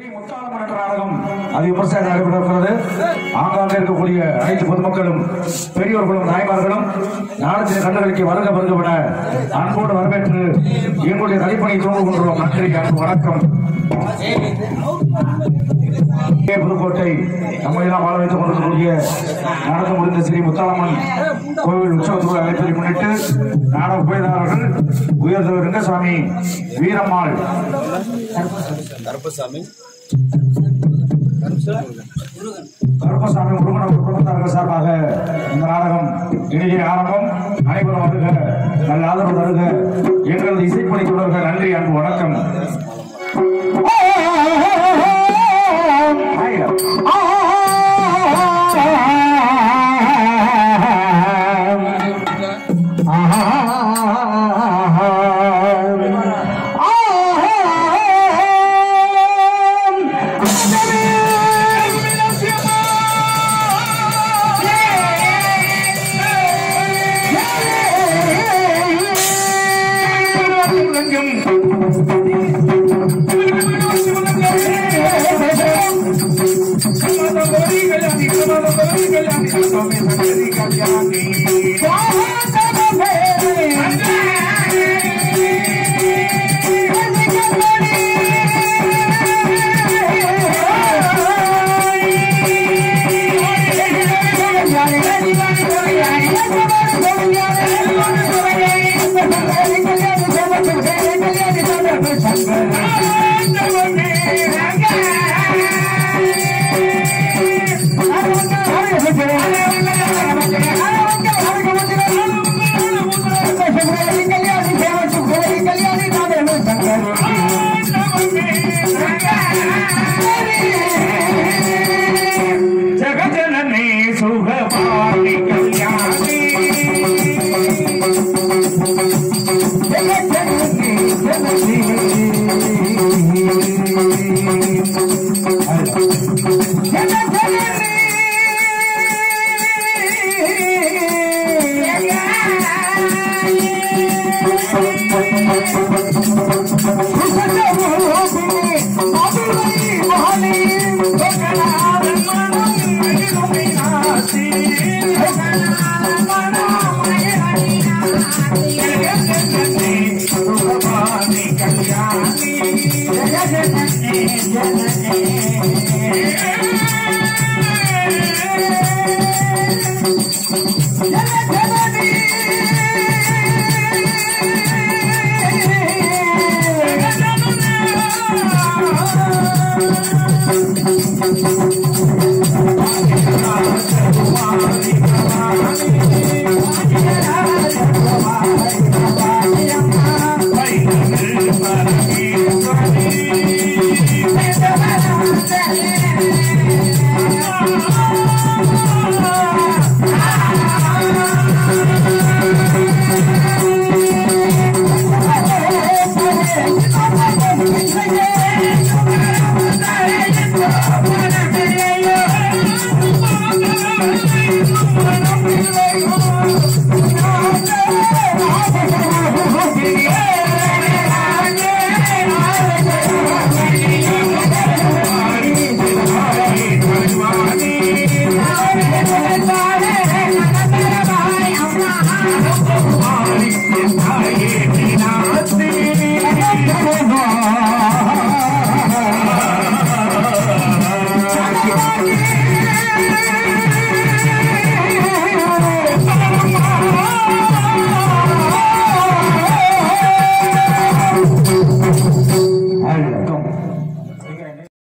முத்தாளம்மன் என்ற நாடகம் அது விமர்சையாக நடைபெறுகிறது. ஆங்காங்கே இருக்கக்கூடிய அனைத்து பொதுமக்களும் பெரியோர்களும் தாய்மார்களும் நாடகத்தின் கண்டுகளுக்கு வருக வருகவிட அன்போடு வரவேற்று எங்களுடைய தனிப்பணியை தூங்க கொண்டுள்ளோம். நன்றி, அன்பு, வணக்கம். புதுக்கோட்டை நம்மையெல்லாம் வாழ வைத்துக் கொண்டிருக்கக்கூடிய நடந்து முடிந்த ஸ்ரீ முத்தாளம்மன் கோவில் உற்சவத்துக்கு அழைப்பதை முன்னிட்டு நாடக உபயதாரர்கள் உயர்ந்தவர் ரங்கசாமி, வீரம்மாள், கருப்பசாமி, முருகன் குடும்பத்தார்கள் சார்பாக இந்த நாடகம் இனிய ஆரம்பம். அனைவரும் வருக, நல்ல ஆதரவு தருக. எங்களது இசைப்பணி தொடர்கள். நன்றி, அன்பு, வணக்கம்.